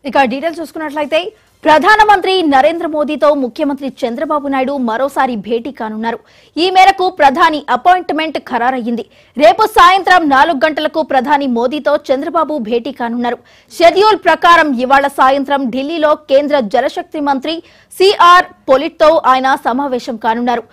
ఇక డీటెయిల్స్ చూసుకున్నట్లయితే ప్రధానమంత్రి నరేంద్ర మోదీతో ముఖ్యమంత్రి చంద్రబాబు నాయుడు మరోసారి భేటీ కానున్నారు. ఈ మేరకు ప్రధాని అపాయింట్మెంట్ ఖరారయ్యింది. రేపు సాయంత్రం 4 గంటలకు ప్రధాని మోదీతో చంద్రబాబు భేటీ కానున్నారు. షెడ్యూల్ ప్రకారం ఇవాళ సాయంత్రం ఢిల్లీలో కేంద్ర జలశక్తి మంత్రి సిఆర్ పొలిట్తో ఆయన సమావేశం కానున్నారు.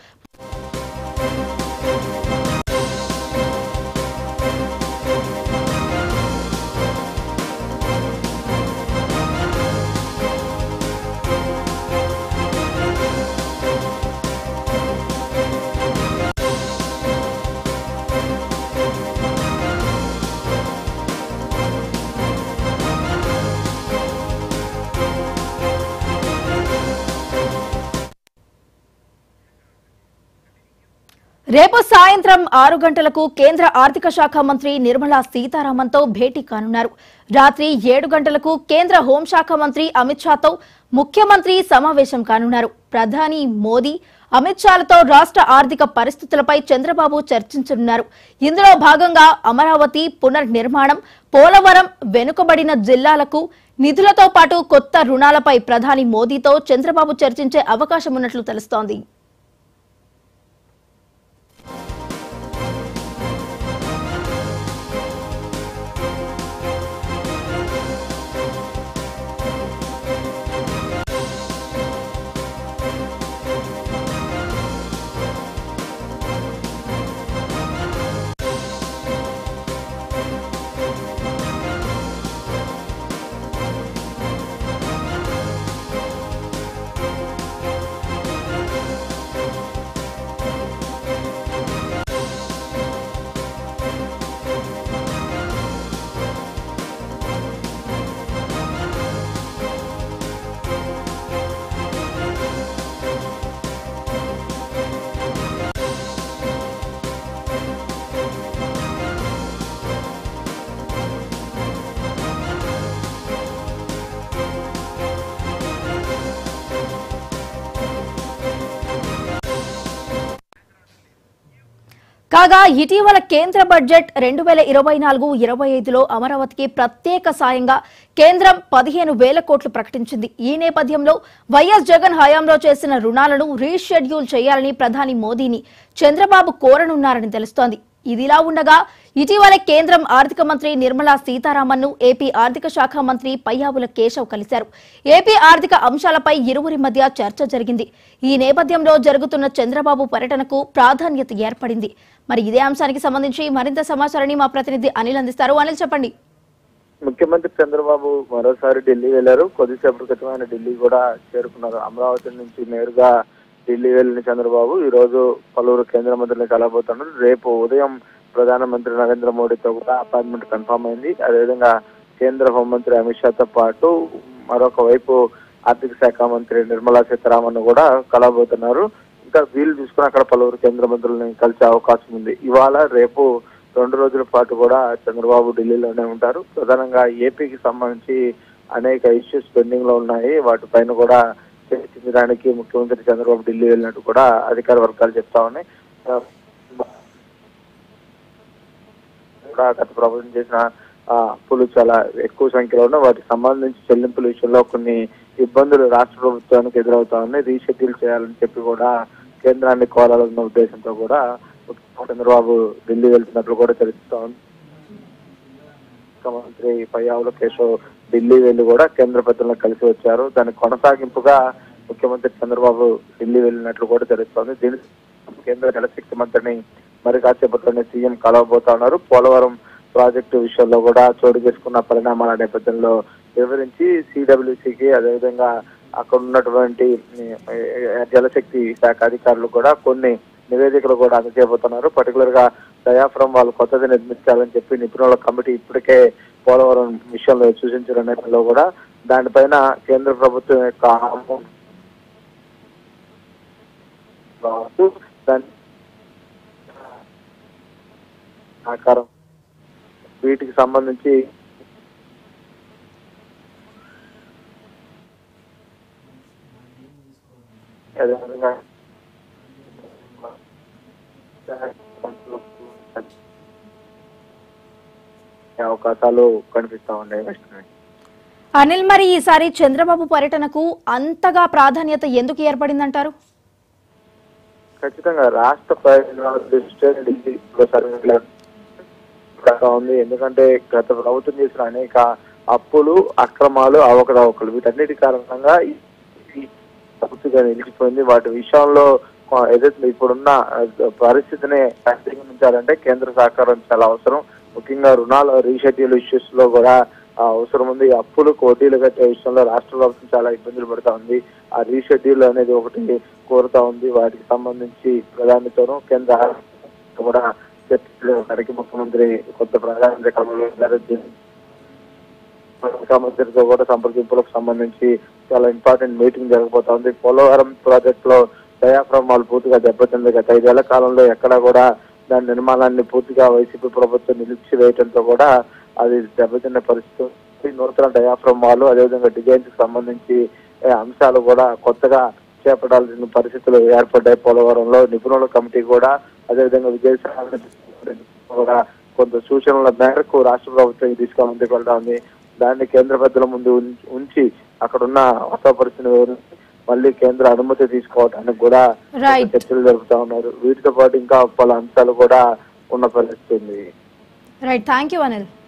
రేపు సాయంత్రం 6 గంటలకు కేంద్ర ఆర్థిక శాఖ మంత్రి నిర్మలా సీతారామన్తో భేటీ కానున్నారు. రాత్రి 7 గంటలకు కేంద్ర హోంశాఖ మంత్రి అమిత్ షాతో ముఖ్యమంత్రి సమావేశం కానున్నారు. ప్రధాని మోదీ అమిత్ షాలతో రాష్ట్ర ఆర్థిక పరిస్థితులపై చంద్రబాబు చర్చించనున్నారు. ఇందులో భాగంగా అమరావతి పునర్నిర్మాణం, పోలవరం, వెనుకబడిన జిల్లాలకు నిధులతో పాటు కొత్త రుణాలపై ప్రధాని మోదీతో చంద్రబాబు చర్చించే అవకాశం ఉన్నట్లు తెలుస్తోంది. కాగా ఇటీవల కేంద్ర బడ్జెట్ 2024-25లో అమరావతికి ప్రత్యేక సాయంగా కేంద్రం 15,000 కోట్లు ప్రకటించింది. ఈ నేపథ్యంలో వైఎస్ జగన్ హయాంలో చేసిన రుణాలను రీషెడ్యూల్ చేయాలని ప్రధాని మోదీని చంద్రబాబు కోరనున్నారని తెలుస్తోంది. ఇదిలా ఉండగా ఇటీవల కేంద్రం ఆర్థిక మంత్రి నిర్మలా సీతారామన్ను ఏపీ ఆర్థిక శాఖ మంత్రి పయ్యావుల కేశవ్ కలిశారు. ఏపీ ఆర్థిక అంశాలపై ఇరువురి మధ్య చర్చ జరిగింది. ఈ నేపథ్యంలో జరుగుతున్న చంద్రబాబు పర్యటనకు ప్రాధాన్యత ఏర్పడింది. మరి ఇదే అంశానికి సంబంధించి మరింత సమాచారాన్ని మా ప్రతినిధి అనిల్ అందిస్తారు. అనిల్, చెప్పండి. ముఖ్యమంత్రి చంద్రబాబు మరోసారి ఢిల్లీ వెళ్లారు. కొద్దిసేపటి క్రితం ఆయన ఢిల్లీ కూడా చేరుకున్నారు. అమరావతి నుంచి నేరుగా ఢిల్లీ వెళ్లిన చంద్రబాబు ఈ రోజు పలువురు కేంద్ర మంత్రులను కలవబోతున్నారు. రేపు ఉదయం ప్రధానమంత్రి నరేంద్ర మోడీతో కూడా అపాయింట్మెంట్ కన్ఫర్మ్ అయింది. అదేవిధంగా కేంద్ర హోంమంత్రి అమిత్ షాతో పాటు మరొక వైపు ఆర్థిక శాఖ మంత్రి నిర్మలా సీతారామన్ కూడా కలవబోతున్నారు. ఇంకా వీలు చూసుకుని అక్కడ పలువురు కేంద్ర మంత్రులను కలిసే అవకాశం ఉంది. ఇవాళ రేపు 2 రోజుల పాటు కూడా చంద్రబాబు ఢిల్లీలోనే ఉంటారు. ప్రధానంగా ఏపీకి సంబంధించి అనేక ఇష్యూస్ పెండింగ్ లో ఉన్నాయి. వాటిపైన కూడా చర్చించడానికి ముఖ్యమంత్రి చంద్రబాబు ఢిల్లీ వెళ్ళినట్టు కూడా అధికార వర్గాలు చెప్తా ఉన్నాయి. గత ప్రభుత్వం చేసిన అప్పులు చాలా ఎక్కువ సంఖ్యలో ఉన్నాయి. వాటికి సంబంధించి చెల్లింపుల విషయంలో కొన్ని ఇబ్బందులు రాష్ట్ర ప్రభుత్వానికి ఎదురవుతా ఉన్నాయి. రీషెడ్యూల్ చేయాలని చెప్పి కూడా కేంద్రాన్ని కోరాలన్న ఉద్దేశంతో కూడా చంద్రబాబు ఢిల్లీ వెళ్తున్నట్లు కూడా తెలుస్తా ఉంది. ముఖ్యమంత్రి పయ్యావుల కేశవ్ ఢిల్లీ వెళ్లి కూడా కేంద్ర పెద్దలను కలిసి వచ్చారు. దానికి కొనసాగింపుగా ముఖ్యమంత్రి చంద్రబాబు ఢిల్లీ వెళ్ళినట్లు కూడా తెలుస్తోంది. దీని కేంద్ర జలశక్తి మంత్రిని మరి కాసేపట్లోనే సీఎం కలవబోతా ఉన్నారు. పోలవరం ప్రాజెక్టు విషయంలో కూడా చోటు చేసుకున్న పరిణామాల నేపథ్యంలో వివరించి సిడబ్ల్యూసీకి అదేవిధంగా అక్కడ ఉన్నటువంటి జలశక్తి శాఖ అధికారులు కూడా కొన్ని నివేదికలు కూడా అందజేయబోతున్నారు. పర్టికులర్ గా డయాఫ్రమ్ వాళ్ళు కొత్తది నిర్మించాలని చెప్పి నిపుణుల కమిటీ ఇప్పటికే పోలవరం విషయంలో సూచించిన నేపథ్యంలో కూడా దానిపైన కేంద్ర ప్రభుత్వం యొక్క ఆకారం వీటికి సంబంధించి అదేవిధంగా అవకాశాలు కనిపిస్తా ఉన్నాయి. అనిల్, మరి ఈసారి చంద్రబాబు పర్యటనకు అంతగా ప్రాధాన్యత ఎందుకు ఏర్పడిందంటారు? ఖచ్చితంగా రాష్ట్ర ప్రయోజనాల దృష్ట్యా ఢిల్లీ ఉంది. ఎందుకంటే గత ప్రభుత్వం చేసిన అనేక అప్పులు, అక్రమాలు, అవకతవకలు వీటన్నిటి కారణంగా పూర్తిగా నిలిచిపోయింది. వాటి విషయంలో ఏదైతే ఇప్పుడున్న పరిస్థితిని అధిగమించాలంటే కేంద్ర సహకారం చాలా అవసరం. ముఖ్యంగా రుణాల రీషెడ్యూల్ ఇష్యూస్ లో కూడా అవసరం ఉంది. అప్పులు వడ్డీలు కట్టే విషయంలో రాష్ట్ర ప్రభుత్వం చాలా ఇబ్బందులు పడతా ఉంది. ఆ రీషెడ్యూల్ అనేది ఒకటి కోరుతా ఉంది. వాటికి సంబంధించి ప్రధానితోనూ కేంద్ర కూడా చర్చకి ముఖ్యమంత్రి కొత్త ప్రాధాన్యత ముఖ్యమంత్రితో కూడా సంప్రదింపులకు సంబంధించి చాలా ఇంపార్టెంట్ మీటింగ్ జరగబోతా ఉంది. పోలవరం ప్రాజెక్ట్ లో డయాఫ్రామాలు పూర్తిగా దెబ్బతింది. గత 5 ఏళ్ల కాలంలో ఎక్కడా కూడా దాని నిర్మాణాన్ని పూర్తిగా వైసీపీ ప్రభుత్వం నిలిచివేయడంతో కూడా అది దెబ్బతిన్న పరిస్థితి. నూతన డయాఫ్రామాలు అదేవిధంగా డిజైన్స్ కి సంబంధించి అంశాలు కూడా కొత్తగా చేపట్టాల్సిన పరిస్థితులు ఏర్పడ్డాయి. పోలవరంలో నిపుణుల కమిటీ కూడా అదేవిధంగా విజయసాయి కూడా కొంత సూచనల మేరకు రాష్ట్ర ప్రభుత్వం దిశగా ముందుకు వెళ్తా ఉంది. దాన్ని కేంద్ర పెద్దల ముందు ఉంచి అక్కడున్న వాస్తవ పరిస్థితిని మళ్ళీ కేంద్ర అనుమతి తీసుకోవడానికి కూడా చర్చలు జరుపుతా ఉన్నారు. వీటితో పాటు ఇంకా పలు అంశాలు కూడా ఉన్న పరిస్థితి ఉంది. Right, thank you Anil.